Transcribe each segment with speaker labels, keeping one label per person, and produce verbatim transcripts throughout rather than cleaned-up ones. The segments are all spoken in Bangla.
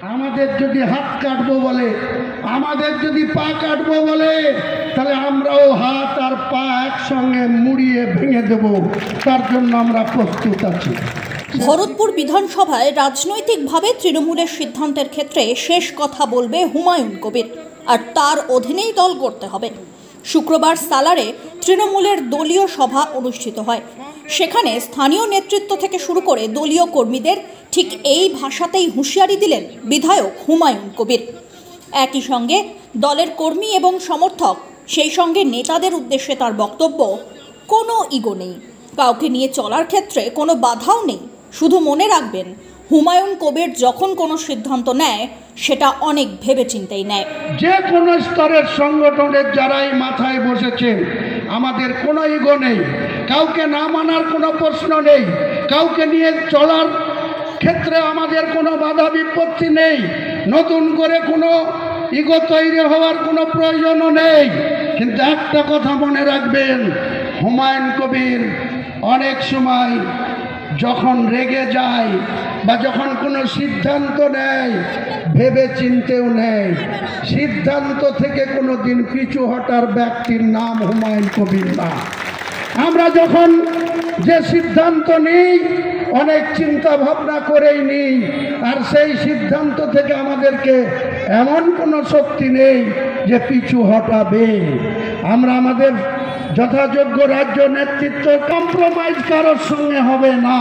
Speaker 1: আমাদের যদি হাত কাটবো বলে, আমাদের যদি পা কাটবো বলে, তাহলে আমরাও হাত আর পা একসঙ্গে মুড়িয়ে ভেঙে দেব। তার জন্য আমরা প্রস্তুত আছি।
Speaker 2: ভরতপুর বিধানসভায় রাজনৈতিকভাবে তৃণমূলের সিদ্ধান্তের ক্ষেত্রে শেষ কথা বলবে হুমায়ুন কবির, আর তার অধীনেই দল করতে হবে। শুক্রবার সালারে তৃণমূলের দলীয় সভা অনুষ্ঠিত হয়। সেখানে স্থানীয় নেতৃত্ব থেকে শুরু করে দলীয় কর্মীদের ঠিক এই ভাষাতেই হুঁশিয়ারি দিলেন বিধায়ক হুমায়ুন কবির। একই সঙ্গে দলের কর্মী এবং সমর্থক, সেই সঙ্গে নেতাদের উদ্দেশ্যে তার বক্তব্য, কোনো ইগো নেই, কাউকে নিয়ে চলার ক্ষেত্রে কোনো বাধাও নেই। শুধু মনে রাখবেন, হুমায়ুন কবির যখন কোনো সিদ্ধান্ত নেয় সেটা অনেক ভেবেচিন্তেই নেয়।
Speaker 1: যে কোনো স্তরের সংগঠনের যারাই মাথায় বসেছে, আমাদের কোনো ইগো নেই, কাউকে না মানার কোনো প্রশ্ন নেই, কাউকে নিয়ে চলার ক্ষেত্রে আমাদের কোনো বাধা বিপত্তি নেই, নতুন করে কোনো ইগো তৈরি হওয়ার কোনো প্রয়োজনও নেই। কিন্তু একটা কথা মনে রাখবেন, হুমায়ুন কবির অনেক সময় যখন রেগে যায় বা যখন কোনো সিদ্ধান্ত নেয়, ভেবে চিন্তেও নেয়। সিদ্ধান্ত থেকে কোনো দিন পিছু হটার ব্যক্তির নাম হুমায়ুন কবির না। আমরা যখন যে সিদ্ধান্ত নিই, অনেক চিন্তা ভাবনা করেই নিই, আর সেই সিদ্ধান্ত থেকে আমাদেরকে এমন কোনো শক্তি নেই যে পিছু হটাবে। আমরা আমাদের যথাযোগ্য রাজ্য নেতৃত্ব কম্প্রোমাইজ কারোর সঙ্গে হবে না।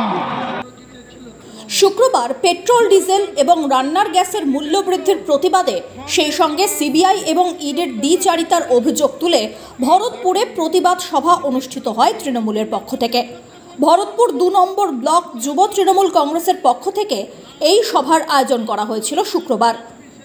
Speaker 2: শুক্রবার পেট্রোল, ডিজেল এবং রান্নার গ্যাসের মূল্য বৃদ্ধির প্রতিবাদে, সেই সঙ্গে সিবিআই এবং ইডির দ্বিচারিতার অভিযোগ তুলে ভরতপুরে প্রতিবাদ সভা অনুষ্ঠিত হয় তৃণমূলের পক্ষ থেকে। ভরতপুর দু নম্বর ব্লক যুব তৃণমূল কংগ্রেসের পক্ষ থেকে এই সভার আয়োজন করা হয়েছিল শুক্রবার।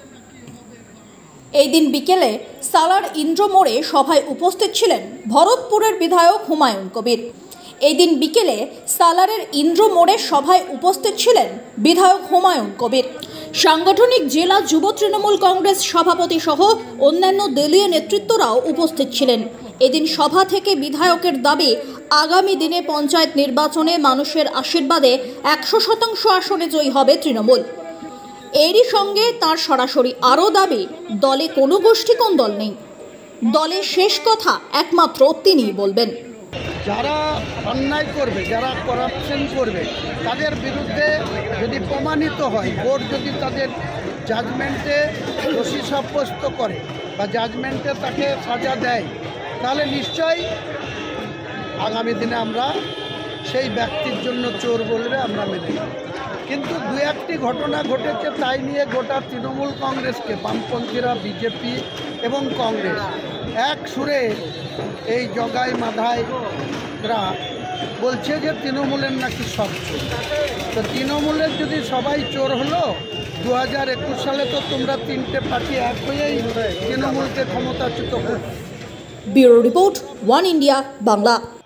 Speaker 2: এই দিন বিকেলে সালার ইন্দ্র মোড়ে সভায় উপস্থিত ছিলেন ভরতপুরের বিধায়ক হুমায়ুন কবির। এই দিন বিকেলে সালারের ইন্দ্র মোড়ে সভায় উপস্থিত ছিলেন বিধায়ক হুমায়ুন কবির। সাংগঠনিক জেলা যুব তৃণমূল কংগ্রেস সভাপতি সহ অন্যান্য দলীয় নেতৃত্বরাও উপস্থিত ছিলেন। এদিন সভা থেকে বিধায়কের দাবি, আগামী দিনে পঞ্চায়েত নির্বাচনে মানুষের আশীর্বাদে একশো শতাংশ আসনে জয়ী হবে তৃণমূল। এরই সঙ্গে তার সরাসরি আরও দাবি, দলে কোনো গোষ্ঠী কোন্দল নেই, দলের শেষ কথা একমাত্র তিনিই বলবেন।
Speaker 3: যারা অন্যায় করবে, যারা করাপশন করবে, তাদের বিরুদ্ধে যদি প্রমাণিত হয়, কোর্ট যদি তাদের জাজমেন্টে দোষী সাব্যস্ত করে বা জাজমেন্টে তাকে সাজা দেয়, তাহলে নিশ্চয়ই আগামী দিনে আমরা সেই ব্যক্তির জন্য চোর বলবে আমরা মেনে নেব। কিন্তু দু একটি ঘটনা ঘটেছে, তাই নিয়ে গোটা তৃণমূল কংগ্রেসকে বামপন্থীরা, বিজেপি এবং কংগ্রেস এক সুরে এই জগাই মাধাইরা বলছে যে তৃণমূলের নাকি সব চোর। তো তৃণমূলের যদি সবাই চোর হলো, দু হাজার একুশ সালে তো তোমরা তিনটে পার্টি এক হয়েই তৃণমূলকে ক্ষমতাচ্যুত করো।
Speaker 2: Bureau report, One India Bangla.